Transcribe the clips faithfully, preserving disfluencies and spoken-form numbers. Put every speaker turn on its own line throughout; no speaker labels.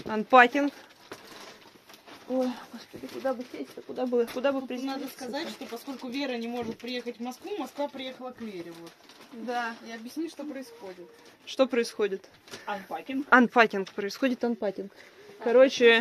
Анпакинг. Ой, господи, куда бы сесть-то, куда бы, куда бы приземлиться?
Надо сказать, что поскольку Вера не может приехать в Москву, Москва приехала к Вере. Вот.
Да.
И объясни, что происходит.
Что происходит?
Анпакинг.
Анпакинг. Происходит анпакинг. Короче,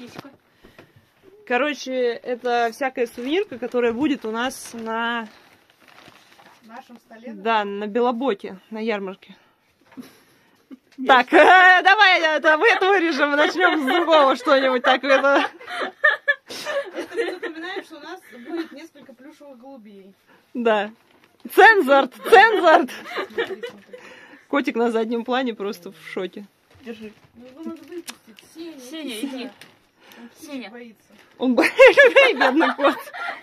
короче, это всякая сувенирка, которая будет у нас на...
В нашем столе?
Да, на Белоботе, на ярмарке. Так, э, давай это мы это вырежем, начнем с другого что-нибудь так это.
Это мы напоминаем, что у нас будет несколько плюшевых голубей.
Да. Цензорт, цензорт. Котик на заднем плане просто в шоке.
Держи.
Ну, его надо выпустить. Сеня,
Сеня, иди.
Он
Сеня.
боится.
Он боится, бедный кот.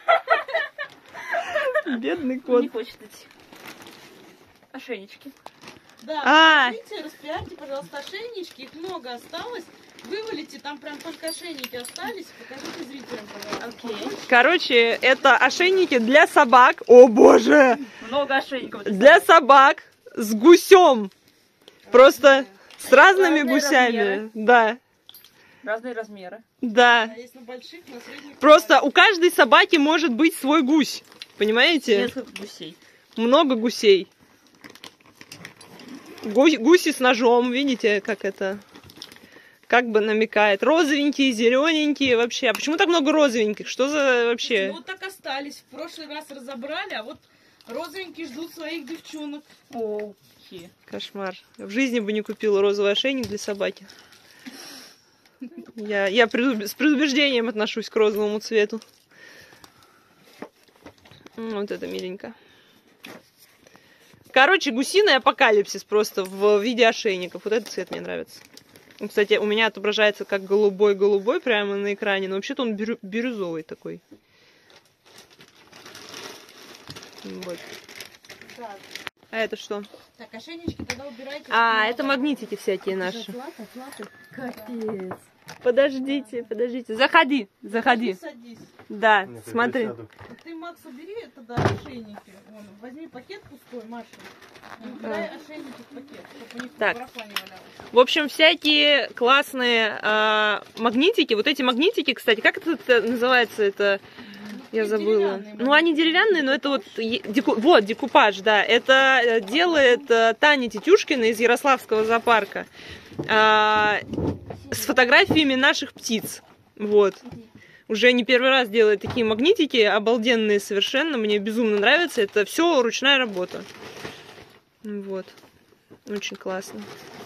Бедный
Он
кот.
не хочет идти. Ошейнички.
Да,
А.
смотрите, распиарьте, пожалуйста, ошейнички. Их много осталось. Вывалите, там прям только ошейники остались. Покажите зрителям, пожалуйста.
Окей.
Короче, это ошейники для собак. О боже!
Много ошейников.
Для собак с гусем. Просто с разными
Разные
гусями.
размеры.
Да.
Разные размеры.
Да.
А есть на больших, на средних.
Просто у каждой собаки может быть свой гусь. Понимаете?
Несколько гусей.
Много гусей. Гу- гуси с ножом, видите, как это, как бы намекает. Розовенькие, зелененькие вообще. А почему так много розовеньких? Что за вообще?
Ну, вот так остались. В прошлый раз разобрали, а вот розовенькие ждут своих девчонок.
Окей.
Кошмар. В жизни бы не купила розовый ошейник для собаки. Я, я предуб- с предубеждением отношусь к розовому цвету. М, Вот это миленько. Короче, гусиный апокалипсис просто в виде ошейников. Вот этот цвет мне нравится. Он, кстати, у меня отображается как голубой-голубой прямо на экране, но вообще-то он бирю- бирюзовый такой. Вот.
Так,
А это что?
так, ошейнички тогда убирайте.
А, это магнитики всякие наши.
Капец.
Подождите, подождите. Заходи, заходи.
Садись.
Да,
Нет, я
смотри.
присяду.
Ты, Макс, убери это, да, ошейники. Вон, возьми пакет пустой, Маша. И убирай ошейники в пакет, чтобы у них
Так.
барахла не валялось.
В общем, всякие классные а, магнитики. Вот эти магнитики, кстати, как это, это называется? Это я забыла.
Деревянные
Ну, они деревянные, но это вот е- деку- вот декупаж, да. Это э, делает э, Таня Тетюшкина из Ярославского зоопарка а, с фотографиями наших птиц. Вот. Уже не первый раз делает такие магнитики, обалденные совершенно, мне безумно нравится. Это все ручная работа. Вот. Очень классно.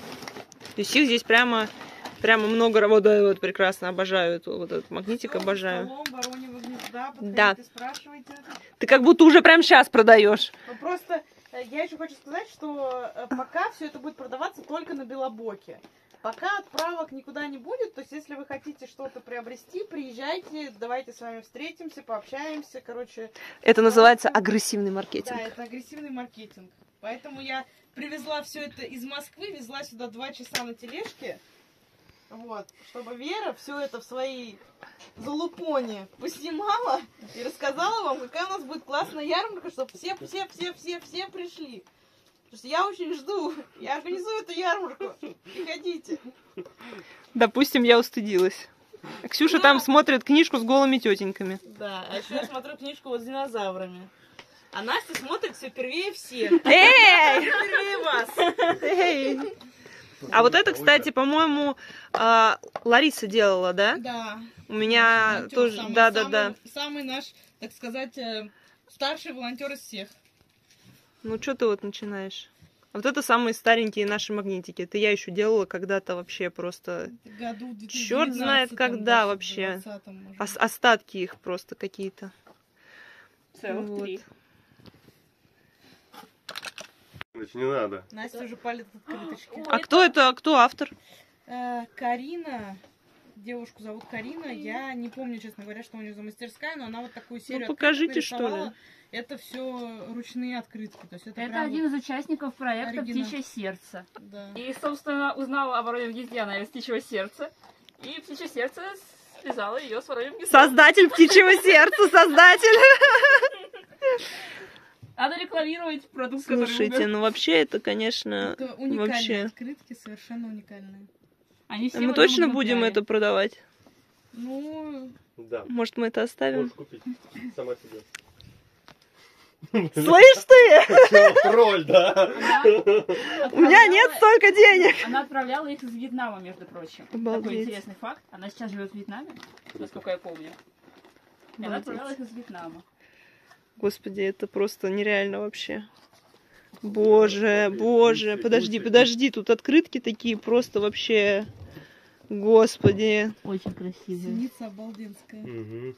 То есть их здесь прямо, прямо много работы. Да, вот прекрасно, обожаю эту, вот этот магнитик,
Всё,
обожаю.
столом Вороньего гнезда,
Да.
подходите, спрашивайте.
Ты как будто уже прямо сейчас продаешь.
Ну, просто э, я еще хочу сказать, что э, пока все это будет продаваться только на Белобоке. Пока отправок никуда не будет, то есть если вы хотите что-то приобрести, приезжайте, давайте с вами встретимся, пообщаемся, короче.
Это называется агрессивный маркетинг.
Да, это агрессивный маркетинг. Поэтому я привезла все это из Москвы, везла сюда два часа на тележке, вот, чтобы Вера все это в своей залупоне поснимала и рассказала вам, какая у нас будет классная ярмарка, чтобы все, все, все, все, все пришли. Потому что я очень жду. Я организую эту ярмарку. Приходите.
Допустим, я устыдилась. А Ксюша
Ну.
там смотрит книжку с голыми тетеньками.
Да, а еще я смотрю книжку вот с динозаврами. А Настя смотрит все первее всех.
Эй!
Первее вас.
Эй! А вот это, кстати, по-моему, а, Лариса делала, да?
Да.
У меня
Волонтер
тоже,
самый-
да, да,
самый-
да.
Самый наш, так сказать, э, старший волонтер из всех.
Ну, что ты вот начинаешь? Вот это самые старенькие наши магнитики. Это я еще делала когда-то вообще просто...
Году в две тысячи
Чёрт знает,
девятнадцатом,
когда
даже,
вообще.
двадцатом, может.
ос- остатки их просто какие-то.
Целых
Вот.
три.
Значит, не надо.
Настя уже палит открыточки.
А кто это, кто автор?
Э, Карина, девушку зовут Карина, я не помню, честно говоря, что у нее за мастерская, но она вот такую серию
Ну, покажите,
открыток
что ли.
нарисовала. Это все ручные открытки, то есть это,
Это
прям
один из участников проекта
оригинал.
«Птичье сердце».
вот, да.
И, собственно, узнала о Вороньем гнезде она из «Птичьего сердца». И «Птичье сердце» связала ее с Вороньим гнездом.
Создатель птичьего сердца, создатель.
Надо рекламировать продукт, который
Слушайте,
умер.
ну вообще это, конечно,
Это уникальные
вообще...
открытки, совершенно уникальные.
Они все
А мы
в одном
точно будем
экземпляре.
это продавать?
Ну,
Да.
Может, мы это оставим?
Можешь купить. Сама себе.
Слышь ты!
Тролль, да?
Она
У меня нет
отправляла-
столько денег!
Она отправляла их из Вьетнама, между прочим.
Обалдеть.
Такой интересный факт. Она сейчас живет в Вьетнаме, насколько я помню. И она отправляла их из Вьетнама.
Господи, это просто нереально вообще. Боже, боже, подожди, подожди, тут открытки такие просто вообще... Господи.
Очень красивые.
синица обалденская.
Угу.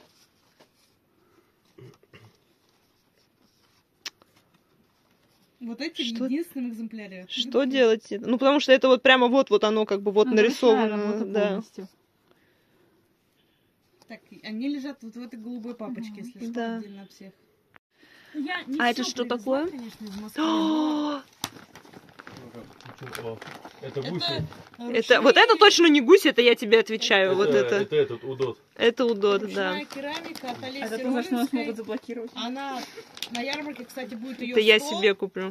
Вот эти в
Что-
единственном экземпляре.
Что делать? Ну, потому что это вот прямо вот, вот оно как бы вот
Ну, это ручная
нарисовано.
работа
Да.
полностью.
Так, они лежат вот в этой голубой папочке, если что,
Да.
отдельно от всех.
Я не
А это
всё
что
привезла.
такое?
Конечно, из Москвы. но
Это
Это,
гуси.
Это, вот это
ручные-
точно не гусь, это я тебе отвечаю. Вот это.
Это этот удот.
Это удот, да.
ручная керамика от Олеси
Это то, за что нас
Ровенской.
могут заблокировать.
Она на ярмарке, кстати, будет ее
Это я себе куплю.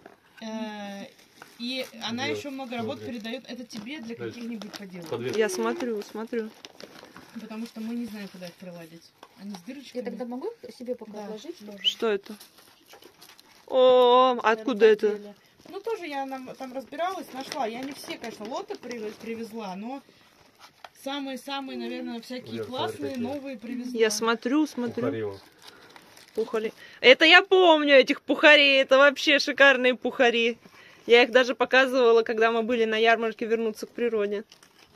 И она
Да,
еще много работ
добрый.
передает. Это тебе для
Да.
каких-нибудь поделок.
Подвес.
Я смотрю, смотрю.
Потому что мы не знаем, куда их приладить. Они с дырочками.
Я тогда могу себе пока
Да,
отложить?
можно.
Что это? О, откуда это?
Ну, тоже я нам, там разбиралась, нашла. Я не все, конечно, лоты при- привезла, но самые-самые, наверное, всякие
Я
классные,
смотрю, какие.
новые привезла.
Я смотрю, смотрю.
Пухарева.
Пухари. Это я помню этих пухарей. Это вообще шикарные пухари. Я их даже показывала, когда мы были на ярмарке «Вернуться к природе».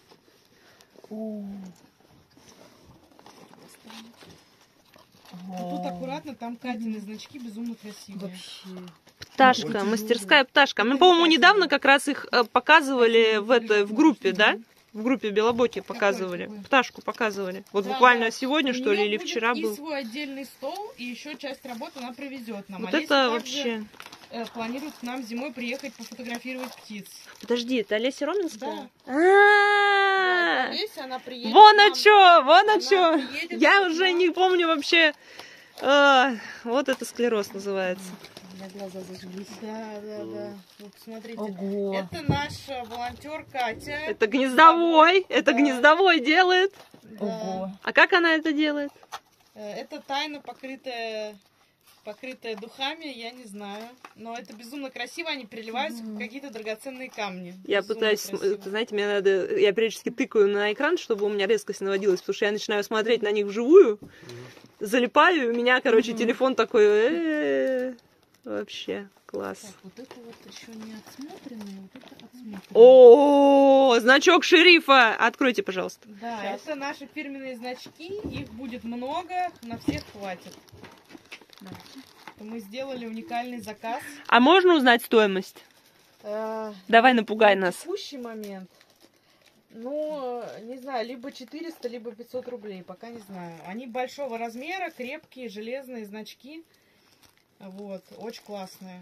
А тут аккуратно, там Катины значки безумно красивые.
Пташка, мастерская пташка. Мы, по-моему, недавно как раз их э, показывали в этой в группе, да? В группе Белоботи показывали.
какой?
Пташку показывали. Вот
Да,
буквально
да.
сегодня,
У
что ли,
неё
или
будет
вчера
и
был.
свой отдельный стол, и еще часть работы она привезет нам.
Вот
Олеся
это
также,
вообще...
э, планирует к нам зимой приехать пофотографировать птиц.
Подожди, это Олеся Роменская?
Да.
А-а-а!
Олеся, она приедет.
Вон
к
о
нам.
чё, вон о
Она
чё.
приедет
Я
к
уже
нам.
не помню вообще. А, вот это склероз называется.
У меня глаза зажглись.
Да, да, да. Вот смотрите.
Ого.
Это наша волонтер Катя.
Это гнездовой, это
Да.
гнездовой делает.
Да.
Ого.
А как она это делает?
Э, Это тайна, покрытая, покрытая духами, я не знаю. Но это безумно красиво, они переливаются в какие-то драгоценные камни.
Я
Безумно
пытаюсь,
красиво.
это, знаете, мне надо, я периодически тыкаю на экран, чтобы у меня резкость наводилась, потому что я начинаю смотреть на них вживую, залипаю, и у меня, короче, телефон такой, э-э-э, вообще класс.
Так, вот это вот еще не отсмотренное, вот это отсмотренное.
О, значок шерифа, откройте, пожалуйста.
Да, это наши фирменные значки, их будет много, на всех хватит. Мы сделали уникальный заказ.
А можно узнать стоимость?
Э,
Давай напугай
на
нас.
текущий момент, ну, э, не знаю, либо четыреста, либо пятьсот рублей, пока не знаю. Они большого размера, крепкие, железные значки. Вот, очень классные.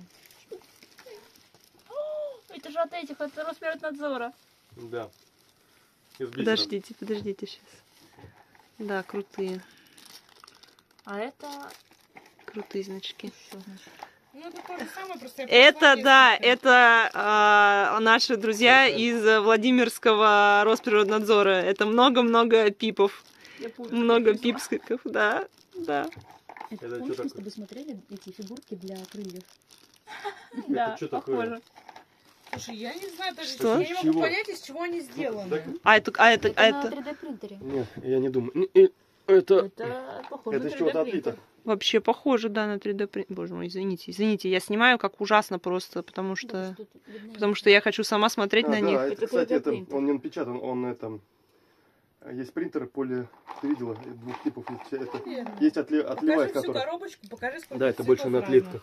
Это же от этих, от Росприроднадзора.
Да. Из бисера.
Подождите, подождите сейчас. Да, крутые,
А это...
крутые значки.
Что значит?
Ну, это то же самое, просто я
Это,
принесла
да,
несколько.
это а, наши друзья из Владимирского Росприроднадзора. Это много-много пипов.
Я путаю.
Много пипских, да, да.
Это,
Это
помнишь,
чё
мы с
такое?
тобой смотрели эти фигурки для крыльев?
Да,
чё такое?
похоже.
Слушай, я не знаю, даже
Что?
я не могу
Чего?
понять, из чего они сделаны.
Так,
А это, а это,
Это,
а
на
это
три дэ принтере.
нет, я не думаю. Не, э, Это,
Это похоже
это
на
из
три
чего-то
дэ принтер.
отлито.
вообще похоже, да, на три дэ принт. Боже мой, извините, извините, я снимаю как ужасно просто, потому
Да,
что,
тут видно.
потому что я хочу сама смотреть
А,
на
да,
них.
это,
Это
кстати, это,
три дэ-принтер.
он не напечатан, он это... Есть принтеры поли... Ты видела? Двух типов. Есть, это,
Верно.
есть отли,
Покажи
отливай,
всю
который...
коробочку, покажи, сколько
Да, это
цветов
больше на
разных.
отлитка.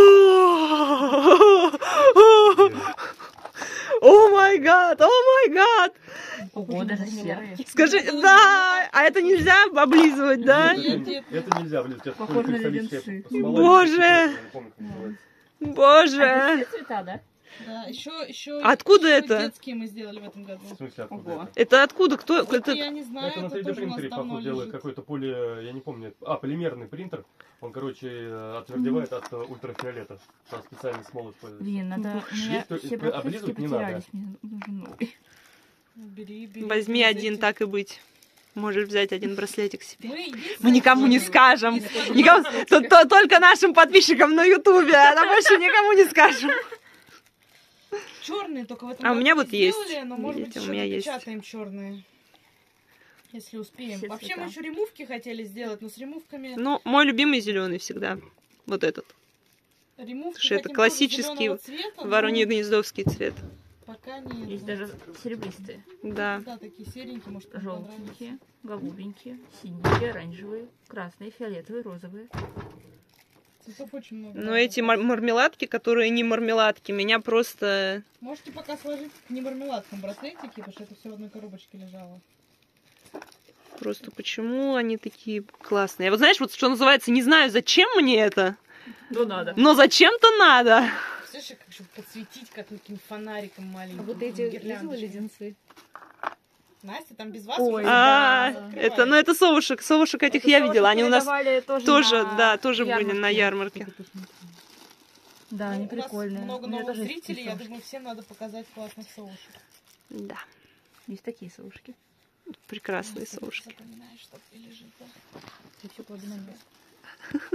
О май гад, о май гад!
Ого, даже серые.
Скажи, да, а это нельзя облизывать, да?
Нет, нет,
Это нельзя, блин, сейчас
Похоже на
кристаллическая
леденцы.
смола,
Боже!
я не помню, как называется.
А
Боже!
это все цвета, да?
да, еще, еще,
Откуда
еще
это?
детские мы сделали в этом году.
В смысле, откуда
Ого.
это?
Это откуда? Кто?
Это
Это...
я не знаю,
Это на
это
три дэ
тоже у нас
принтере,
давно
походу, делает
лежит.
какой-то поли... Я не помню. А, полимерный принтер. Он, короче, э, отвердевает от э, ультрафиолета. Там специальный смол используется.
Блин, надо... У меня
Есть, то-
все
э,
практически
облизывать не надо.
потерялись. Мне нужен новый.
Бери, бери.
Возьми
бери,
один,
зайди.
так и быть. Можешь взять один браслетик себе.
Мы, единственное,
Мы никому не
что-
скажем.
Если-
Никому, то- то- только нашим подписчикам на Ютубе, а больше никому не скажем.
Черные только в этом
А у
году
меня
не
вот есть.
сделали, но, может быть,
Видите, у
еще
меня есть.
напечатаем черные. Если успеем.
Все
Вообще
цвета.
мы еще ремувки хотели сделать, но с ремувками...
Ну, мой любимый зеленый всегда. Вот этот.
ремувки
что это
хотим
классический
тоже зелёного цвета, но
Воронье гнездовский цвет.
Пока нет.
Есть даже серебристые,
Да.
Да, такие серенькие, может, вам понравится.
желтенькие, голубенькие, синенькие, оранжевые, красные, фиолетовые, розовые.
Цветов очень много.
Но
разных.
эти мар- мармеладки, которые не мармеладки, меня просто...
Можете пока сложить к немармеладкам браслетики, потому что это все в одной коробочке лежало.
Просто почему они такие классные? Вот знаешь, вот что называется, не знаю, зачем мне это,
Ну надо.
но зачем-то надо.
Слышишь, как чтобы подсветить как каким-то фонариком маленьким.
А вот эти видела
гирляндочкой.
леденцы?
Настя, там без вас
Ой,
уже
А,
закрывается.
это, ну это совушек, совушек этих я видела, они у нас
тоже,
тоже,
на
да, тоже были на
ярмарке.
ярмарке.
Да,
Ну,
они
у нас
прикольные.
много
У меня
новых
тоже есть
зрителей, я
такие
думаю, всем надо показать классных совушек.
Да,
совушки. Есть такие совушки.
прекрасные
Настя,
совушки.
запоминаешь, что лежит, да?
Я все кладу на место.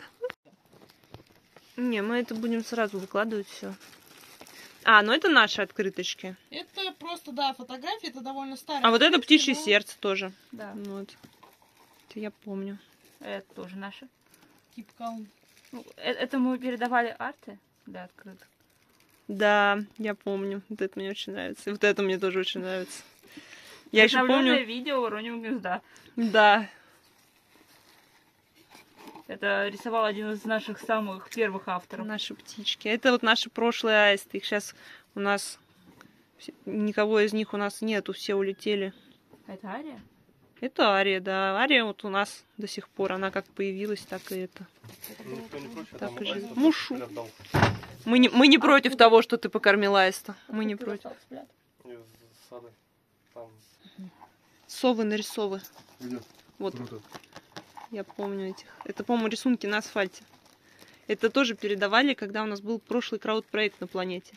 Не, мы это будем сразу выкладывать все. А, ну это наши открыточки.
Это просто, да, фотографии, это довольно старые.
А вот это
открытки,
птичье
но
сердце тоже.
Да,
Вот. Это я помню.
это тоже наши.
Тип калм.
Ну, э- это мы передавали арты для открыток.
Да, я помню. Вот это мне очень нравится. И вот это мне тоже очень нравится. Я еще
Вдохновленное
помню.
видео Вороньего гнезда.
Да.
Это рисовал один из наших самых первых авторов.
Наши птички. Это вот наши прошлые аисты. Их сейчас у нас все- никого из них у нас нету, все улетели.
Это Ария?
Это Ария, да. Ария вот у нас до сих пор. Она как появилась, так и это.
Ну, кто не против,
Так
там
и
аист
живет. Мушу.
отдал.
Мы не, мы не против того, что ты покормила аиста. Мы не против.
Из сада. Там.
Совы нарисовы.
Где?
Вот,
Круто.
я помню этих. Это, по-моему, рисунки на асфальте. Это тоже передавали, когда у нас был прошлый крауд-проект на планете.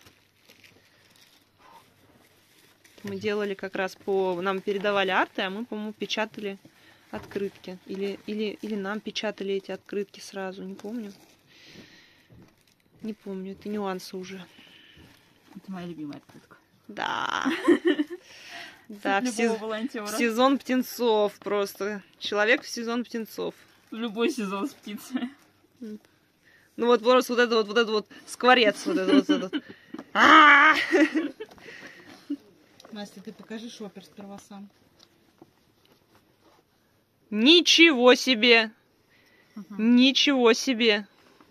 Мы делали как раз по... Нам передавали арты, а мы, по-моему, печатали открытки. Или, или, или нам печатали эти открытки сразу, не помню. Не помню, это нюансы уже.
Это моя любимая открытка.
Да. Да, в
Любого
сез-
волонтера.
в сезон птенцов просто. Человек в сезон птенцов.
Любой сезон с птицами.
Ну вот просто вот это вот, вот это вот скворец, вот это вот этот. А!
Настя, ты покажи шопер сперва сам.
Ничего себе! Ничего себе!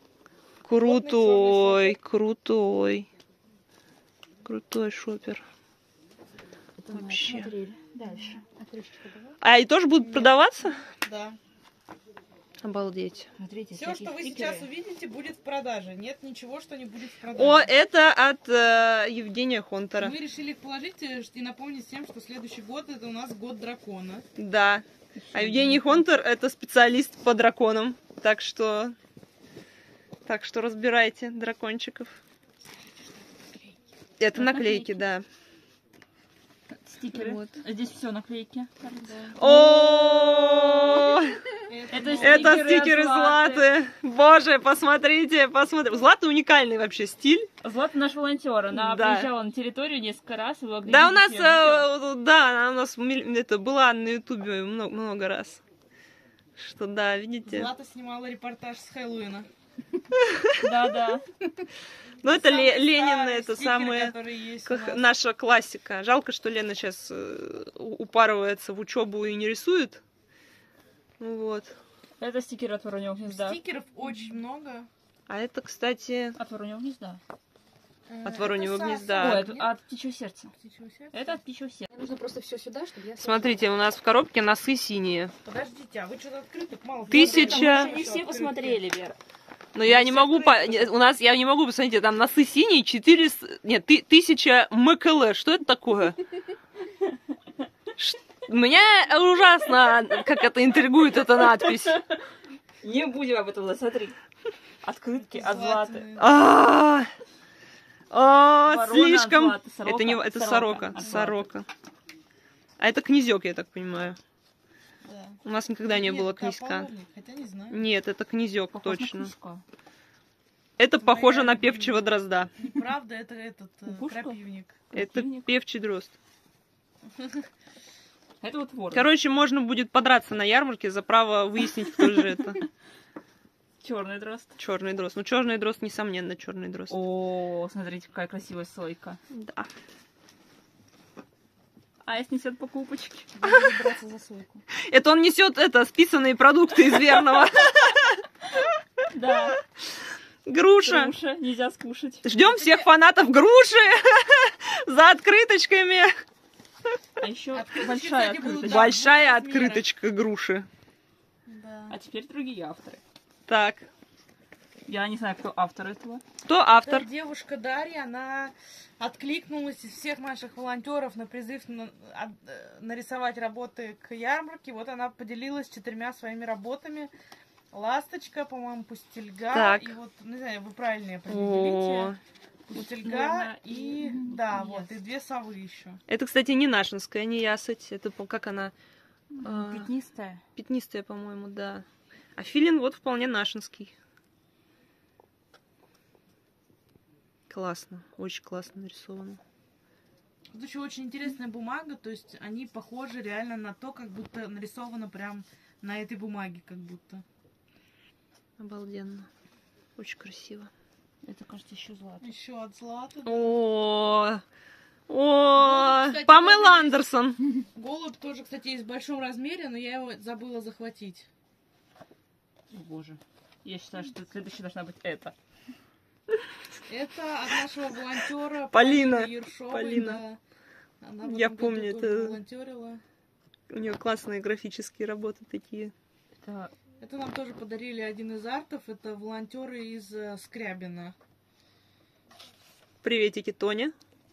Крутой, крутой. Крутой шопер.
Это мы
Вообще.
смотрели. Дальше.
Отрыжечка давай.
А и тоже будут продаваться?
Да.
Обалдеть.
Смотрите,
Все,
всякие
что вы
стикеры.
сейчас увидите, будет в продаже. Нет ничего, что не будет в продаже.
О, это от э, Евгения Хонтера.
Мы решили их положить э, и напомнить всем, что следующий год это у нас год дракона.
Да. А Евгений Хонтер это специалист по драконам. Так что... Так что разбирайте дракончиков. Это
Вот
наклейки,
наклейки.
да.
Стикеры.
Вот.
Здесь все наклейки.
О,
Это
это
стикеры
стикеры
от Златы.
Златы. Боже, посмотрите, посмотрите. Злата уникальный вообще стиль.
Злата наш волонтер. Она
Да.
приезжала на территорию несколько раз. И была
Да, у нас,
где-нибудь её
э, да, она у нас миль- это была на Ютубе много, много раз. Что да, видите?
Злата снимала репортаж с Хэллоуина.
видео. Да, да.
Ну это Ле-
Самые
Ленина,
старые
это
стикеры,
самая
которые есть у
как
нас.
наша классика. Жалко, что Лена сейчас упарывается в учебу и не рисует. Ну вот.
Это стикеры от Вороньего гнезда.
Стикеров очень много.
А это, кстати,
От Вороньего гнезда.
Э,
От
это
Вороньего
Са-
гнезда.
Ой,
Да.
это от птичьего сердца.
Птичьего сердца?
Это от птичьего сердца.
Мне нужно просто все сюда, чтобы я...
смотрите, у нас в коробке носы синие.
Подождите, а вы что-то открытых мало?
Тысяча.
Мы не все посмотрели, Вера.
Но я
Ну,
не
все
могу, по-
открыто.
не- у нас, я не могу, посмотрите, там носы синие, четыреста, нет, ты- тысяча МКЛ, что это такое? Ш- Меня ужасно, как это интригует эта надпись.
Не будем об этом, смотри. Открытки от Златы.
Златины.
А, а,
Ворона от
слишком.
Златы, сорока.
Это не, это
Сорока
сорока,
от Златы.
сорока. А это князек, я так понимаю.
Да.
У нас никогда не
Нет,
было
это
князька.
ополовник, хотя не знаю.
Нет, это князек,
Похож на
точно.
книжка.
Это
Моя
похоже на
любимая.
певчего дрозда.
Неправда, это этот э,
Кукушка?
крапивник.
Это
Крапивник.
певчий дрозд.
Это вот ворон.
Короче, можно будет подраться на ярмарке за право выяснить, кто же это.
Черный дрозд.
Черный дрозд. Ну, черный дрозд, несомненно, черный дрозд.
О, смотрите, какая красивая сойка.
Да.
Айс несет покупочки.
Я буду браться за сойку.
Это он несет это списанные продукты из верного.
Да.
Груша.
Груша нельзя скушать.
Ждем всех фанатов груши за открыточками.
А еще
Открыточки,
большая
кстати, будут,
открыточка.
да.
Большая
размера.
открыточка груши.
Да.
А теперь другие авторы.
Так,
Я не знаю, кто автор этого.
кто автор?
Эта девушка Дарья, она откликнулась из всех наших волонтеров на призыв на- от- э, нарисовать работы к ярмарке. Вот она поделилась четырьмя своими работами. Ласточка, по-моему, пустельга.
Так.
И вот, не знаю, вы правильно
О,
определите. Пустельга
Наверное,
и,
и-
да,
ясыть.
вот, и две совы еще.
это, кстати, не нашинская, не ясыть. Это по- как она? А,
Пятнистая.
Пятнистая, по-моему, да. А филин вот вполне нашинский. Классно, очень классно нарисовано.
Тут еще очень интересная бумага, то есть они похожи реально на то, как будто нарисовано прям на этой бумаге, как будто.
Обалденно. Очень красиво.
Это, кажется, еще злато.
Еще от злата.
О, о,
Ну, кстати,
Памела
тоже
Андерсон.
Голубь тоже, кстати, есть в большом размере, но я его забыла захватить.
О, боже. Я считаю, что следующая должна быть это.
Это от нашего волонтера
Полина.
Ершовой,
Полина.
да. Она в
Я
этом году
помню,
тоже
это-
волонтерила.
У нее классные графические работы такие.
Это
Это нам тоже подарили один из артов. Это волонтеры из э, Скрябина.
Приветики, Тоня.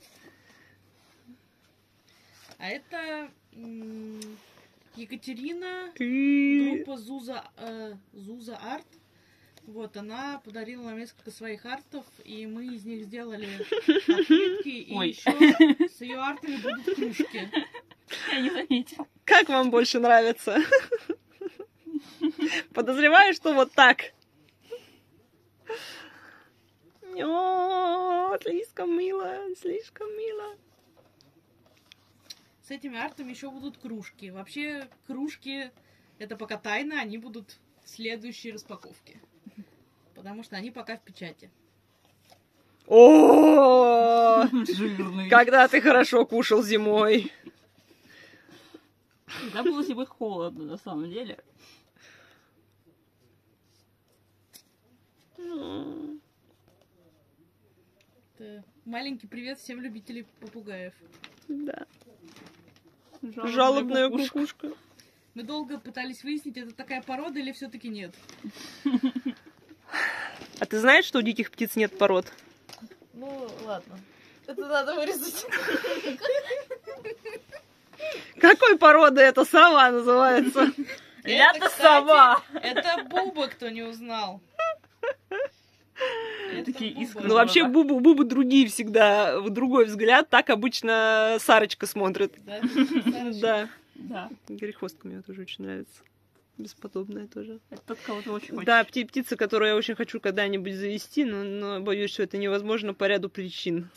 А это м, Екатерина,
И-
группа Зуза, э, Зуза Арт. Вот, она подарила нам несколько своих артов, и мы из них сделали открытки, и
Ой.
еще с ее артами будут кружки.
я не заметила.
Как вам больше нравится? Подозреваю, что вот так. О, слишком мило, слишком мило.
С этими артами еще будут кружки. Вообще, кружки это пока тайна, они будут в следующей распаковке. Потому что они пока в печати.
О,
Жирный.
когда ты хорошо кушал зимой.
Когда было зимой холодно, на самом деле.
Это маленький привет всем любителям попугаев.
Да.
Жалобная
Жалобная
кукушка.
кукушка.
Мы долго пытались выяснить, это такая порода или все-таки нет.
А ты знаешь, что у диких птиц нет пород?
Ну, ладно. Это надо вырезать.
Какой породы эта сова называется?
Я-то
Это, кстати,
сова!
Это Буба, кто не узнал. Это
Такие
Буба.
искры.
Ну вообще
да.
Бубу, Бубу другие всегда, в другой взгляд. Так обычно Сарочка смотрит.
Да, Сарочка.
Да.
Да.
Грехвостка мне тоже очень нравится. Бесподобная тоже.
Это тот, кого ты очень хочешь.
Да, пти- птица, которую я очень хочу когда-нибудь завести, но, но боюсь, что это невозможно по ряду причин.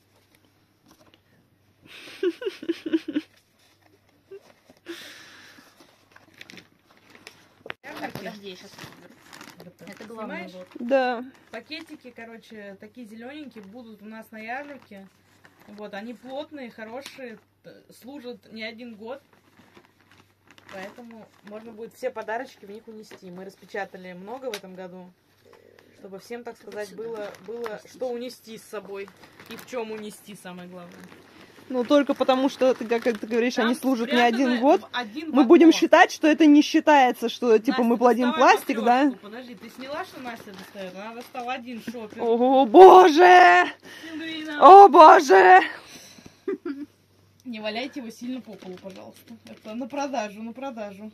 Подожди, я сейчас Это главное.
Снимаешь?
Да.
Пакетики, короче, такие зелененькие будут у нас на ярмарке. Вот, они плотные, хорошие, т- служат не один год. Поэтому можно будет все подарочки в них унести. Мы распечатали много в этом году, чтобы всем, так сказать, было, было что унести с собой. И в чем унести, самое главное.
Ну только потому, что, ты, как ты говоришь, они
Там
служат не
спрятано
один год.
в один
Мы
в
будем
одно.
считать, что это не считается, что типа
Настя,
мы плодим
доставай
пластик, да?
матрёшку. Подожди, ты сняла, что Настя достает? Она достала один шопер.
О, боже!
Синдрина.
О, боже!
Не валяйте его сильно по полу, пожалуйста. Это на продажу, на продажу.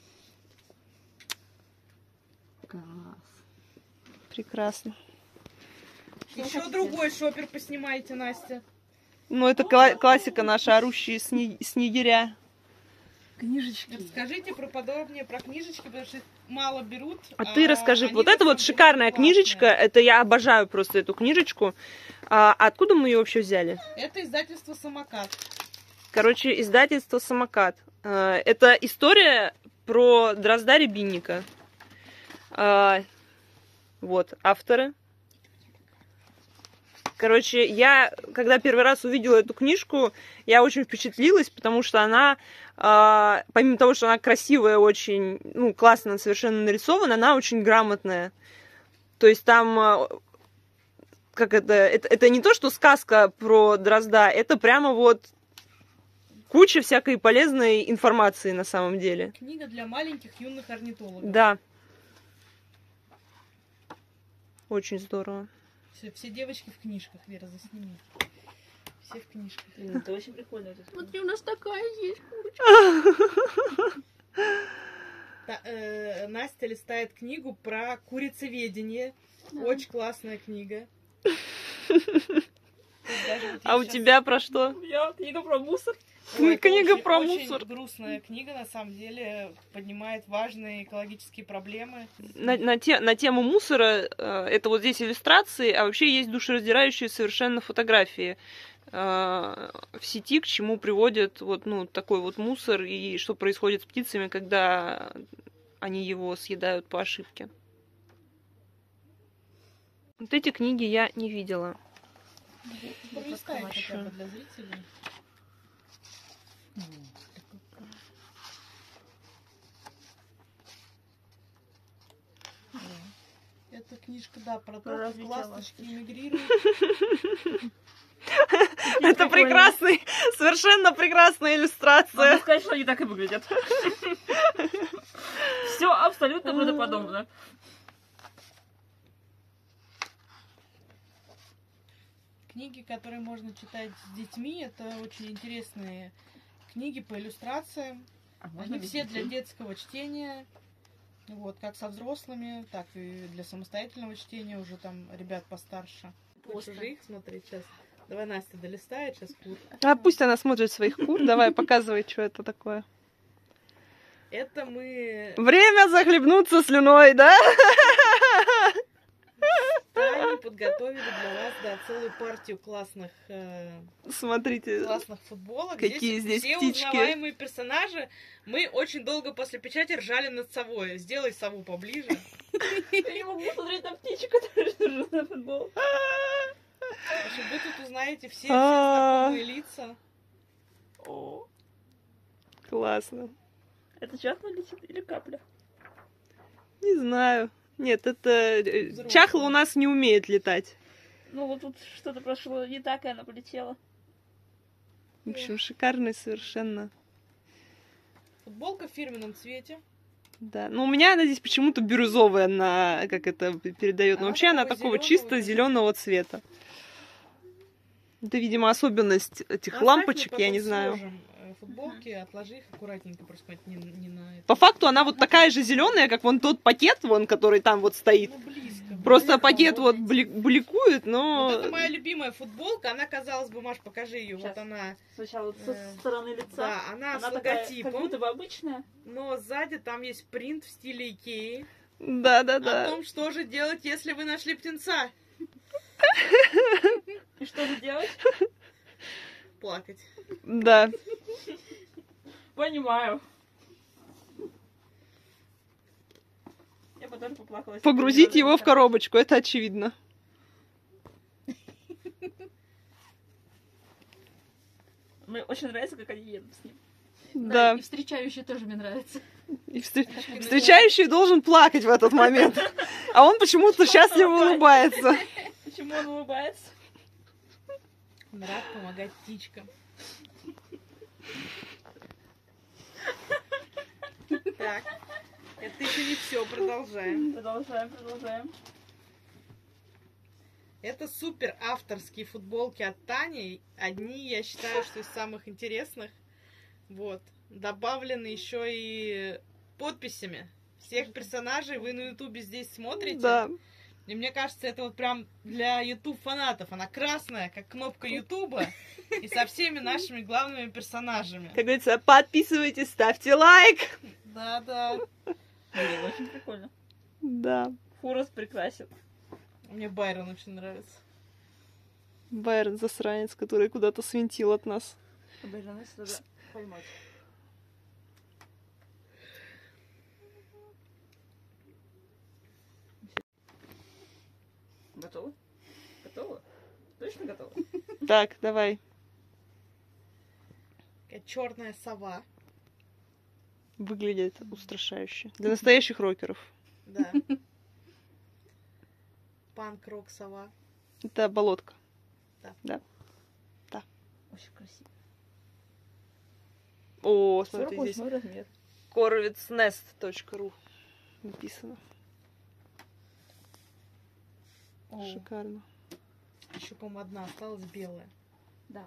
Класс.
Прекрасно.
Еще другой шопер поснимайте, Настя.
Ну, это кла- классика наша, орущие сни- снегиря.
Книжечки.
Расскажите про подробнее про книжечки, потому что их мало берут.
А ты расскажи,
они
вот
на
это
самом
вот
деле
шикарная
классные.
книжечка, это я обожаю просто эту книжечку. А откуда мы ее вообще взяли?
Это издательство «Самокат».
Короче, издательство «Самокат». А, это история про Дрозда Рябинника. А, вот, авторы. Короче, я, когда первый раз увидела эту книжку, я очень впечатлилась, потому что она, э, помимо того, что она красивая, очень, ну, классно совершенно нарисована, она очень грамотная. То есть там, э, как это, это, это не то, что сказка про Дрозда, это прямо вот куча всякой полезной информации на самом деле.
Книга для маленьких юных орнитологов.
Да. Очень здорово.
Все, все девочки в книжках, Вера, засними. Все в книжках.
Это очень прикольно.
Смотри, у нас такая есть.
Та- э, Настя листает книгу про курицеведение. Очень классная книга. Тут даже вот
А у
есть
тебя про что?
Я книга про мусор.
щас- Ой, это
Книга
очень-
про
очень
мусор.
грустная книга, на самом деле, поднимает важные экологические проблемы.
На, на, те, на тему мусора, э, это вот здесь иллюстрации, а вообще есть душераздирающие совершенно фотографии э, в сети, к чему приводит вот, ну, такой вот мусор и что происходит с птицами, когда они его съедают по ошибке. Вот эти книги я не видела.
Пролистай хотя
хорошо.
бы для зрителей. Это книжка, да, про то,
Про
как
развитие
ласточки эмигрируют.
Это прекрасный, совершенно прекрасная
Могу
иллюстрация.
сказать, что они так и выглядят. Все абсолютно правдоподобно.
Книги, которые можно читать с детьми, это очень интересные книги по иллюстрациям. Они все для детского чтения, вот, как со взрослыми, так и для самостоятельного чтения уже там ребят постарше. Хочешь же их смотреть сейчас? Давай Настя долистает сейчас кур.
А пусть она смотрит своих кур. Давай, показывай, что это такое.
Это мы
Время захлебнуться слюной, да?
с Таней подготовили для вас, да, целую партию классных, э,
Смотрите.
классных футболок.
Какие здесь
все
птички.
узнаваемые персонажи. Мы очень долго после печати ржали над совой. Сделай сову поближе.
Я не могу смотреть на птичек, которые держат на футбол.
В общем, вы тут узнаете все, все
А.
знакомые лица.
О,
Классно.
это чахло летит или капля?
Не знаю. Нет, это... э,
Взрослые.
Чахла у нас не умеет летать.
Ну вот тут что-то прошло не так, и она полетела.
В общем, шикарный совершенно.
Футболка в фирменном цвете.
Да. Но у меня она здесь почему-то бирюзовая, на как это передает. Но
Она
вообще она
такого
такого
зелёного
чисто
даже.
зеленого цвета. Это, видимо, особенность этих
Оставь, мы
лампочек, я
потом
не знаю.
сложим, э, футболки, отложи их аккуратненько, просто не, не на это.
По факту она вот такая же зеленая, как вон тот пакет, вон, который там вот стоит.
Ну, близко.
Просто
близко,
пакет вот
видите.
бли- бликует, но...
Вот это моя любимая футболка. Она, казалось бы, Маш, покажи ее.
Щас.
Вот она.
Сначала вот
Э,
со стороны лица.
Да, она,
Она
с
такая,
логотипом.
как будто бы обычная.
Но сзади там есть принт в стиле Икеи. О
Да-да-да.
том, что же делать, если вы нашли птенца.
И что же делать?
Плакать.
Да.
Понимаю. Я бы тоже поплакала. если бы
Погрузить
не
его в
надо.
коробочку, это очевидно.
Мне очень нравится, как они едут с ним.
Да.
И встречающий тоже мне нравится.
И встр- встречающий должен плакать в этот момент. А он почему-то счастливо улыбается.
Почему он улыбается?
Он рад помогать птичкам. Так, это еще не все, продолжаем.
Продолжаем, продолжаем.
Это супер авторские футболки от Тани. Одни, я считаю, что из самых интересных. Вот. Добавлены еще и подписями всех персонажей. Вы на ютубе здесь смотрите.
Да.
И мне кажется, это вот прям для YouTube фанатов. Она красная, как кнопка Ютуба, и со всеми нашими главными персонажами.
Как говорится, подписывайтесь, ставьте лайк.
Да-да.
Блин, очень прикольно.
Да.
Фурос прекрасен.
Мне Байрон очень нравится.
Байрон засранец, который куда-то свинтил от нас.
Обожаю, надо поймать. Готово? Готово? Точно готово?
Так, давай.
Черная сова.
Выглядит устрашающе. Для настоящих рокеров.
Да. Панк-рок сова.
Это болотка.
Очень красиво.
О,
сорок
смотри, здесь
восьмой размер.
корвицнест точка ру написано.
О,
Шикарно.
Еще, по-моему, одна осталась белая.
да.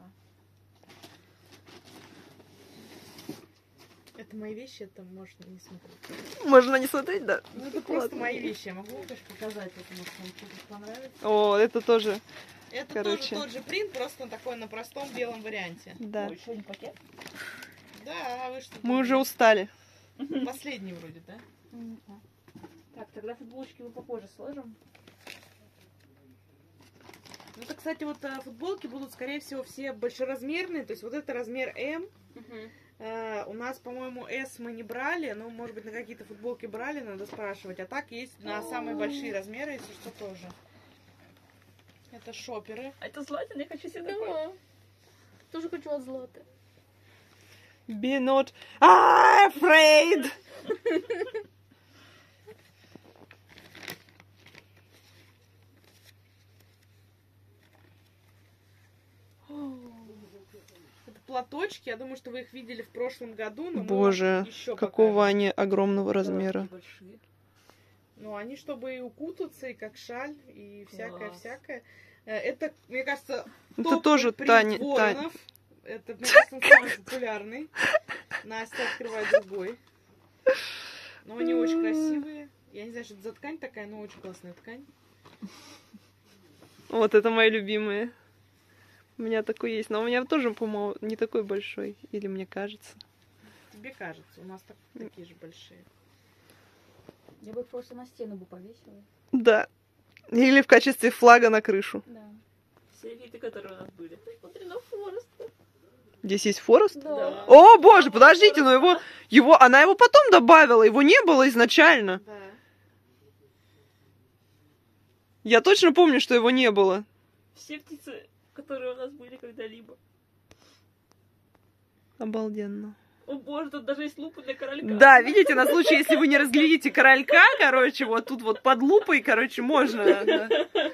Это мои вещи, это можно не смотреть.
Можно не смотреть, да?
Ну, это просто мои вещи. Я могу, конечно, показать, это может вам что-то понравится.
О, это тоже.
Это
Короче.
тоже тот же принт, просто такой на простом белом варианте.
Да.
Ой, еще один пакет.
Да, вы что?
Мы уже устали.
Последний вроде, да?
Так, тогда футболочки мы попозже сложим.
Ну, это, кстати, вот а, футболки будут, скорее всего, все большеразмерные. То есть вот это размер М. Э, у нас, по-моему, S мы не брали. Ну, может быть, на какие-то футболки брали, надо спрашивать. А так есть на самые большие размеры, если что, тоже. Это шоперы.
А это Златин, я хочу себе такой.
Да. Тоже хочу от Златы.
Be not afraid.
Это платочки. Я думаю, что вы их видели в прошлом году. Но
Боже,
еще
какого они огромного размера.
Большие.
Ну, они чтобы и укутаться, и как шаль, и всякое-всякое.
Класс.
Это, мне кажется,
Это
топовый
тоже
принт
Таня.
воронов. Это, мне кажется, он самый популярный. Настя открывает другой. Но они очень красивые. Я не знаю, что это за ткань такая, но очень классная ткань.
Вот это мои любимые. У меня такой есть. Но у меня тоже, по-моему, не такой большой. Или мне кажется.
Тебе кажется, у нас так, такие же большие.
Я бы просто на стену бы повесила.
Да. Или в качестве флага на крышу.
Да. Все виды, которые у нас были. Смотри на Форест.
Здесь есть Форест?
Да.
О, боже, подождите, но его, его, она его потом добавила, его не было изначально.
Да.
Я точно помню, что его не было.
Все птицы, которые у нас были когда-либо.
Обалденно.
О боже, тут даже есть лупа для королька.
Да, видите, на случай, если вы не разглядите королька, короче, вот тут вот под лупой, короче, можно. Да.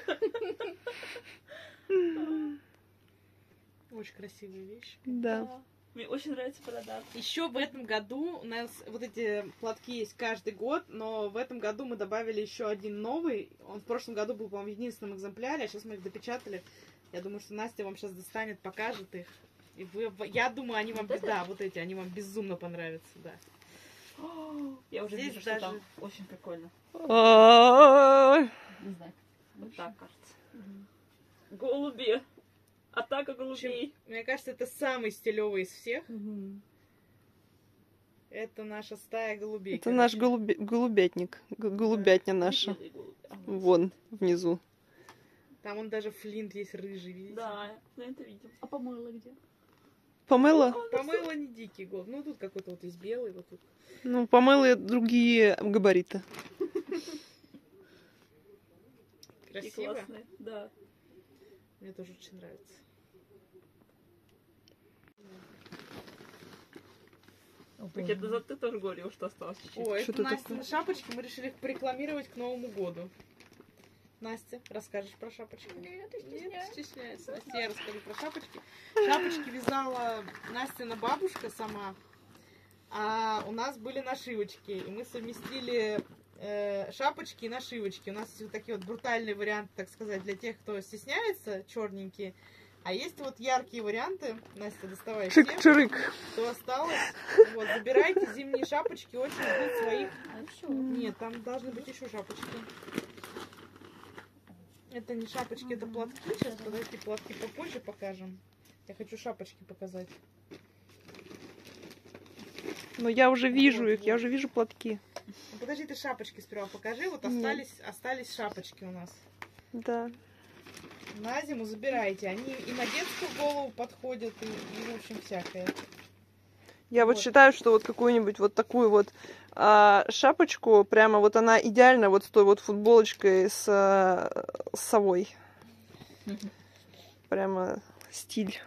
Очень красивые вещи.
Да.
Да. Мне очень нравится борода.
Еще в этом году у нас вот эти платки есть каждый год, но в этом году мы добавили еще один новый. Он в прошлом году был, по-моему, в единственном экземпляре, а сейчас мы их допечатали. Я думаю, что Настя вам сейчас достанет, покажет их. И вы, я думаю, они вам,
Вот это?
да, вот эти, они вам безумно понравятся, да.
Я уже
Здесь
вижу, что
даже-
там очень прикольно.
Ой.
Не знаю. Вот так кажется. Голуби. Атака голубей.
Мне кажется, это самый стилевый из всех. Это наша стая голубей.
Это наш голубе- голубятник. Г- Голубятня наша.
Белые голуби. Ага.
Вон, внизу.
Там он даже флинт есть рыжий, видите?
Да, мы это видим.
А помыла где?
Помыла?
Помыла не дикий голубь. Ну, тут какой-то вот есть белый, вот тут.
Ну, помыла другие габариты.
И
Красиво.
классные. Да.
Мне тоже очень нравится.
Пакет назад ты тоже говорил, что осталось чуть-чуть.
О,
Что
это
это
Настины шапочки. Мы решили их порекламировать к Новому году. Настя, расскажешь про шапочки?
Нет,
Нет, стесняется. Настя, я расскажу про шапочки. Шапочки вязала Настина бабушка сама. А у нас были нашивочки. И мы совместили э, шапочки и нашивочки. У нас есть вот такие вот брутальные варианты, так сказать, для тех, кто стесняется, черненькие. А есть вот яркие варианты. Настя, доставай все.
Чик-чирик.
Что осталось? Вот, забирайте зимние шапочки, очень ждут своих.
А все.
Нет, там должны быть еще шапочки. Это не шапочки, это платки. Сейчас, подожди, платки попозже покажем. Я хочу шапочки показать.
Но я уже вижу
Вот,
их, я
вот.
уже вижу платки.
Ну, подожди, ты шапочки сперва покажи. Вот
Нет.
остались, остались шапочки у нас.
Да.
На зиму забирайте. Они и на детскую голову подходят, и, и в общем, всякое.
Я вот
Вот.
считаю, что вот какую-нибудь вот такую вот а, шапочку, прямо вот она идеальна вот с той вот футболочкой с, а, с совой. Прямо стиль.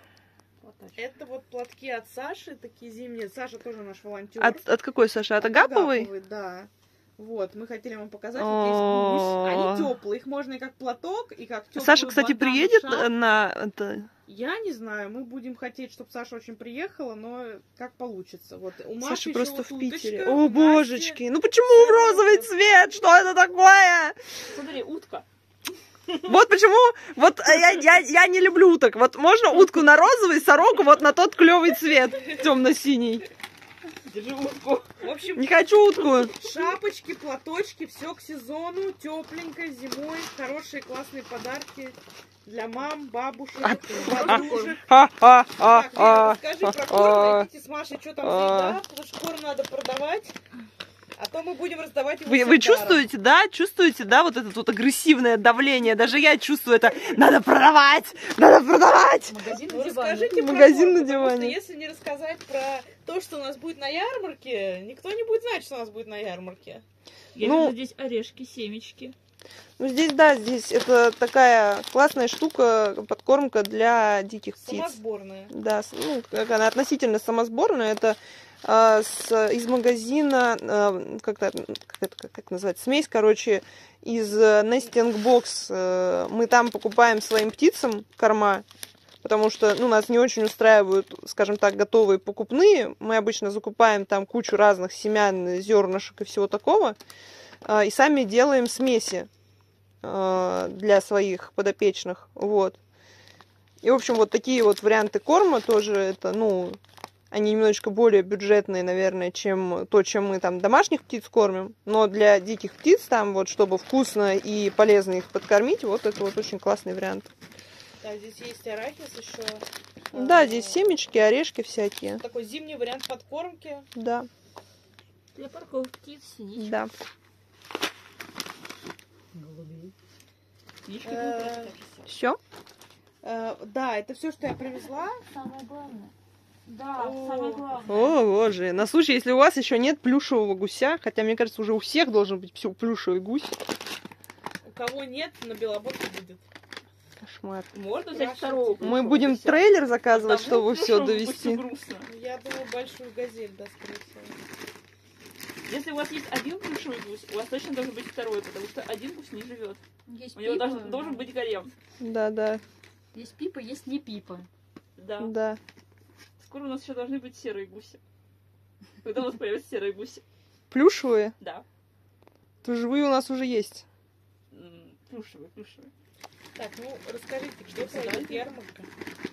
Это вот платки от Саши, такие зимние. Саша тоже наш волонтер.
От, от какой, Саша? От Агаповой?
Да. Вот, мы хотели вам показать. Вот есть гусь. Они теплые. Их можно и как платок, и как теплую
Саша, кстати,
бандану,
приедет
шаль.
на это.
Я не знаю, мы будем хотеть, чтобы Саша очень приехала, но как получится. Вот у Маши
Саша
ещё
просто
вот
в
уточка,
Питере.
у
О,
Насти-
божечки. Ну почему в розовый цвет? Что это такое?
Смотри, утка.
Вот почему, вот а я, я, я не люблю уток. Вот можно утку на розовый, сороку вот на тот клевый цвет, темно-синий.
Держи утку.
В общем,
Не хочу утку.
шапочки, платочки, все к сезону, тепленько, зимой, хорошие классные подарки для мам, бабушек, подружек.
Ха-ха-ха.
Так, Вера, расскажи про
а,
корм, идите с Машей, что там за
а.
еда, потому что корм надо продавать, а то мы будем раздавать его
Вы,
всем
вы
даром.
чувствуете, да? Чувствуете, да, вот это вот агрессивное давление? Даже я чувствую это. Надо продавать! Надо продавать!
Магазин
Ну,
на диване.
расскажите про
Магазин
корм,
на
потому что
диване.
если не рассказать про то, что у нас будет на ярмарке, никто не будет знать, что у нас будет на ярмарке.
Я
Ну,
вижу здесь орешки, семечки.
Ну, здесь, да, здесь это такая классная штука, подкормка для диких птиц.
Самосборная.
Да, с- ну, как она относительно самосборная, это а, с, из магазина, а, как, это, как это как, как называется, смесь, короче, из э, Nesting Box. э, Мы там покупаем своим птицам корма, потому что, ну, нас не очень устраивают, скажем так, готовые покупные. Мы обычно закупаем там кучу разных семян, зернышек и всего такого, а, и сами делаем смеси а, для своих подопечных, вот. И, в общем, вот такие вот варианты корма тоже, это, ну, они немножечко более бюджетные, наверное, чем то, чем мы там домашних птиц кормим. Но для диких птиц там, вот, чтобы вкусно и полезно их подкормить, вот это вот очень классный вариант.
Да, здесь есть арахис еще.
Да, здесь семечки, орешки всякие.
Такой зимний вариант подкормки.
Да,
Для парков птиц, синичек.
да.
Голубей. Синички
Э,
будут расскажешь.
Все?
Э, да, это все, что я привезла.
Самое главное.
Да,
О.
самое главное.
О, боже. На случай, если у вас еще нет плюшевого гуся, хотя, мне кажется, уже у всех должен быть всё- плюшевый гусь.
У кого нет, на Белоборке будет.
Кошмар.
Можно взять
Раша,
второго.
Мы
плюшевого
будем
гуся.
трейлер заказывать,
Одного
чтобы все
плюшевого
довести.
гуся грустно.
Я думаю, большую газель, да, скорее всего.
Если у вас есть один плюшевый гусь, у вас точно должен быть второй, потому что один гусь не живет.
Есть
У него
пипа,
должен, должен быть гарем.
Да, да,
Есть пипа, есть не пипа.
Да.
да.
Скоро у нас еще должны быть серые гуси. Когда у нас появятся серые гуси?
Плюшевые?
Да.
То живые у нас уже есть.
М, Плюшевые, плюшевые.
Так, ну расскажите, что пройдет ярмарка?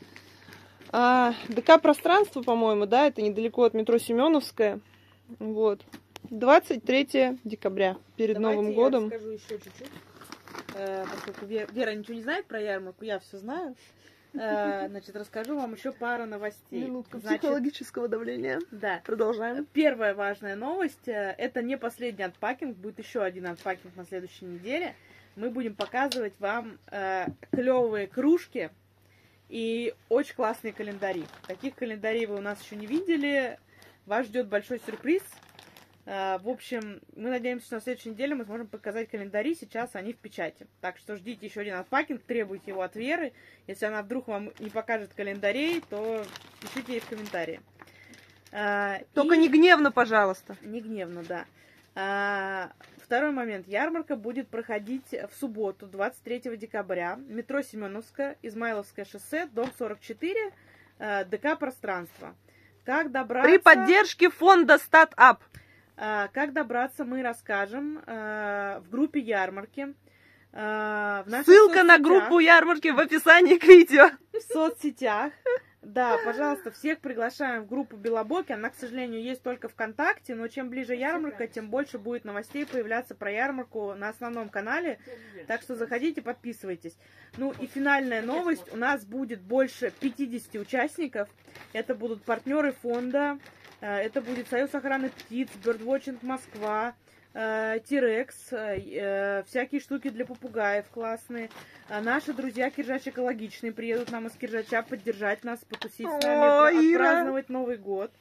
А, ДК пространство, по-моему, да, это недалеко от метро Семеновская. Вот. двадцать третьего декабря, перед
Давайте
Новым
я
годом.
расскажу еще чуть-чуть. Э, поскольку Вера, Вера ничего не знает про ярмарку, я все знаю. Э, значит, расскажу вам еще пару новостей.
Минутку
Значит,
психологического давления.
да.
Продолжаем.
Первая важная новость. э, Это не последний анпакинг, будет еще один анпакинг на следующей неделе. Мы будем показывать вам э, клевые кружки и очень классные календари. Таких календарей вы у нас еще не видели. Вас ждет большой сюрприз. Э, в общем, мы надеемся, что на следующей неделе мы сможем показать календари. Сейчас они в печати. Так что ждите еще один анпакинг, требуйте его от Веры. Если она вдруг вам не покажет календарей, то пишите ей в комментарии. Э,
Только
и-
не гневно, пожалуйста.
Не гневно, да. А, второй момент. Ярмарка будет проходить в субботу, двадцать третьего декабря. Метро Семеновская, Измайловское шоссе, дом сорок четыре, э, ДК «Пространство». Как добраться...
При поддержке фонда StatUp.
А, как добраться, мы расскажем э, в группе ярмарки. э, в наших
Ссылка на
соцсетях.
группу ярмарки в описании к видео.
В соцсетях. Да, пожалуйста, всех приглашаем в группу Белобоки. Она, к сожалению, есть только ВКонтакте, но чем ближе ярмарка, тем больше будет новостей появляться про ярмарку на основном канале. Так что заходите, подписывайтесь. Ну и финальная новость. У нас будет больше пятидесяти участников. Это будут партнеры фонда. Это будет Союз охраны птиц, Birdwatching Москва, Тирекс, всякие штуки для попугаев классные. Наши друзья Киржач экологичные приедут нам из Киржача поддержать нас, потусить с нами, отпраздновать Новый год.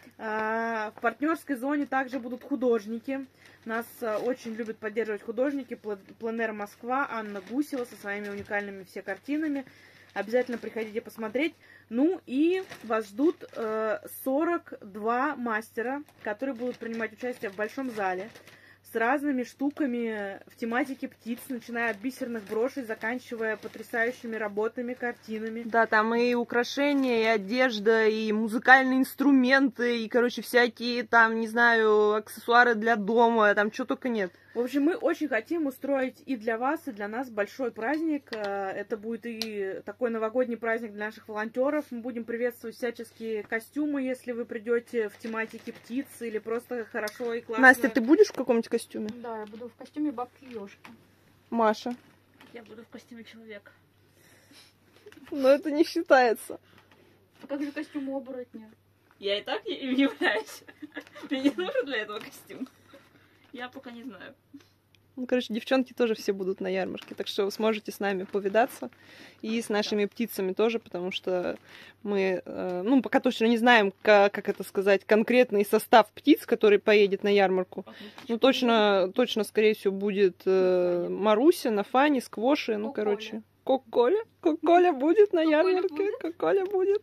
В партнерской зоне также будут художники. Нас очень любят поддерживать художники. Пленэр Москва, Анна Гусева со своими уникальными все картинами. Обязательно приходите посмотреть. Ну и вас ждут сорок два мастера, которые будут принимать участие в большом зале с разными штуками в тематике птиц, начиная от бисерных брошей, заканчивая потрясающими работами, картинами.
Да, там и украшения, и одежда, и музыкальные инструменты, и, короче, всякие там, не знаю, аксессуары для дома, там что только нет.
В общем, мы очень хотим устроить и для вас, и для нас большой праздник. Это будет и такой новогодний праздник для наших волонтеров. Мы будем приветствовать всяческие костюмы, если вы придете в тематике птиц или просто хорошо и классно.
Настя, ты будешь в каком-нибудь костюме?
Да, я буду в костюме бабки Ёшки.
Маша?
Я буду в костюме человека.
Но это не считается.
А как же костюм оборотня?
Я и так им являюсь. Мне не нужен для этого костюм. Я пока не знаю.
Ну, короче, девчонки тоже все будут на ярмарке, так что вы сможете с нами повидаться и с нашими птицами тоже, потому что мы, э, ну, пока точно не знаем, как, как это сказать, конкретный состав птиц, который поедет на ярмарку. Ну, точно, точно, скорее всего, будет э, Маруся, Нафани, Сквоши, ну, короче. Коколя. Коколя будет на ярмарке, Коколя будет.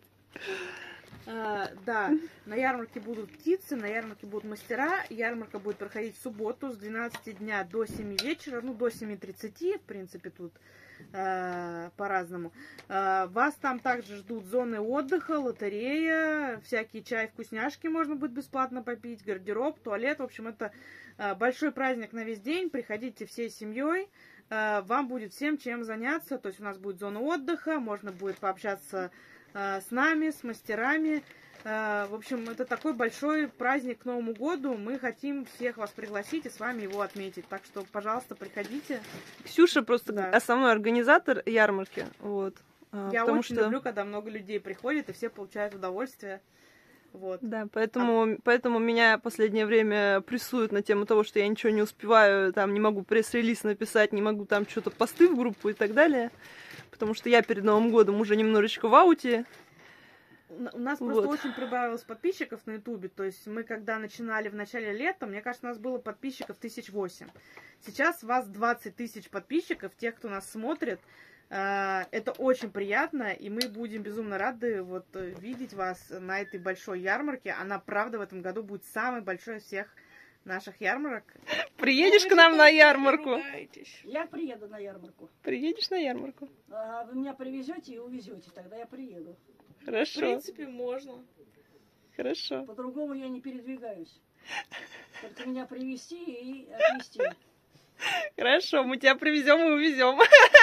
А, да, на ярмарке будут птицы, на ярмарке будут мастера. Ярмарка будет проходить в субботу с двенадцати дня до семи вечера, ну до семи тридцати, в принципе, тут а, по-разному. А, вас там также ждут зоны отдыха, лотерея, всякие чай, вкусняшки можно будет бесплатно попить, гардероб, туалет. В общем, это а, большой праздник на весь день. Приходите всей семьей. Вам будет всем чем заняться. То есть у нас будет зона отдыха, можно будет пообщаться с нами, с мастерами. В общем, это такой большой праздник к Новому году. Мы хотим всех вас пригласить и с вами его отметить. Так что, пожалуйста, приходите.
Ксюша просто
Да.
основной организатор ярмарки. Вот.
Я
Потому
очень
что...
люблю, когда много людей приходит и все получают удовольствие. Вот.
Да, поэтому, а... поэтому меня последнее время прессуют на тему того, что я ничего не успеваю, там не могу пресс-релиз написать, не могу там что-то посты в группу и так далее. Потому что я перед Новым годом уже немножечко в ауте.
У нас
Вот.
просто очень прибавилось подписчиков на Ютубе. То есть мы, когда начинали в начале лета, мне кажется, у нас было подписчиков тысяч восемь. Сейчас у вас двадцать тысяч подписчиков, тех, кто нас смотрит. Это очень приятно, и мы будем безумно рады вот видеть вас на этой большой ярмарке. Она, правда, в этом году будет самой большой из всех наших ярмарок.
Приедешь к нам на ярмарку?
Я приеду на ярмарку.
Приедешь на ярмарку?
А вы меня привезете и увезете, тогда я приеду.
В
Хорошо,
принципе, можно.
хорошо.
По-другому я не передвигаюсь. Только меня привезти и отвезти.
Хорошо, мы тебя привезем и увезем.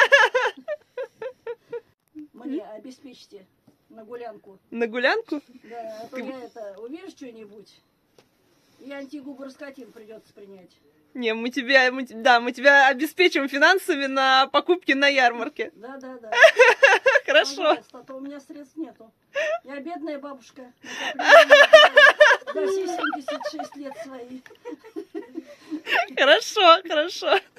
Мне обеспечьте на гулянку.
На гулянку?
Да, а то
Ты-
я это, увижу что-нибудь, и антигуберскотин придется принять.
Не, мы тебя, мы, те- да, мы тебя обеспечим финансами на покупки на ярмарке.
Да, да, да.
Хорошо,
Пожалуйста, а то у меня средств нету. Я бедная бабушка. накопления За все семьдесят шесть лет свои.
хорошо, хорошо.